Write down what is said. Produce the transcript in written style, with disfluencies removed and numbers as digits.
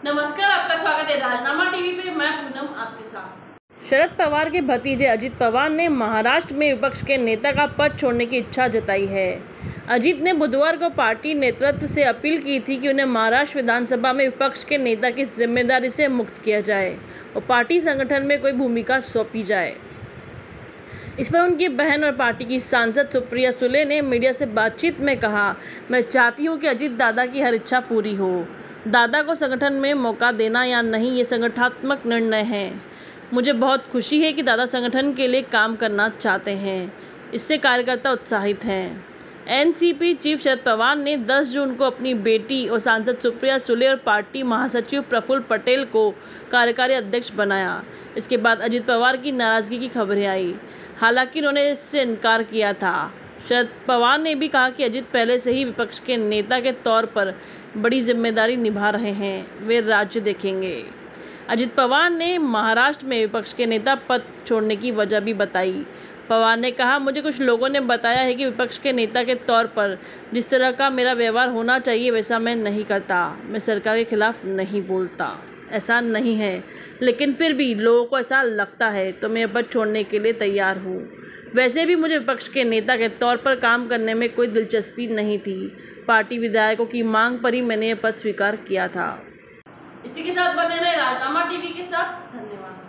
नमस्कार, आपका स्वागत है राजनामा टीवी पे। मैं पूनम आपके साथ। शरद पवार के भतीजे अजित पवार ने महाराष्ट्र में विपक्ष के नेता का पद छोड़ने की इच्छा जताई है। अजित ने बुधवार को पार्टी नेतृत्व से अपील की थी कि उन्हें महाराष्ट्र विधानसभा में विपक्ष के नेता की जिम्मेदारी से मुक्त किया जाए और पार्टी संगठन में कोई भूमिका सौंपी जाए। इस पर उनकी बहन और पार्टी की सांसद सुप्रिया सुले ने मीडिया से बातचीत में कहा, मैं चाहती हूं कि अजित दादा की हर इच्छा पूरी हो। दादा को संगठन में मौका देना या नहीं, ये संगठनात्मक निर्णय है। मुझे बहुत खुशी है कि दादा संगठन के लिए काम करना चाहते हैं। इससे कार्यकर्ता उत्साहित हैं। एनसीपी चीफ शरद पवार ने 10 जून को अपनी बेटी और सांसद सुप्रिया सुले और पार्टी महासचिव प्रफुल्ल पटेल को कार्यकारी अध्यक्ष बनाया। इसके बाद अजित पवार की नाराजगी की खबरें आई। हालांकि उन्होंने इससे इनकार किया था। शरद पवार ने भी कहा कि अजित पहले से ही विपक्ष के नेता के तौर पर बड़ी जिम्मेदारी निभा रहे हैं, वे राज्य देखेंगे। अजित पवार ने महाराष्ट्र में विपक्ष के नेता पद छोड़ने की वजह भी बताई। पवार ने कहा, मुझे कुछ लोगों ने बताया है कि विपक्ष के नेता के तौर पर जिस तरह का मेरा व्यवहार होना चाहिए वैसा मैं नहीं करता। मैं सरकार के खिलाफ नहीं बोलता, ऐसा नहीं है, लेकिन फिर भी लोगों को ऐसा लगता है तो मैं पद छोड़ने के लिए तैयार हूँ। वैसे भी मुझे विपक्ष के नेता के तौर पर काम करने में कोई दिलचस्पी नहीं थी। पार्टी विधायकों की मांग पर ही मैंने यह पद स्वीकार किया था। इसी के साथ बने रहे राजनामा टीवी के साथ। धन्यवाद।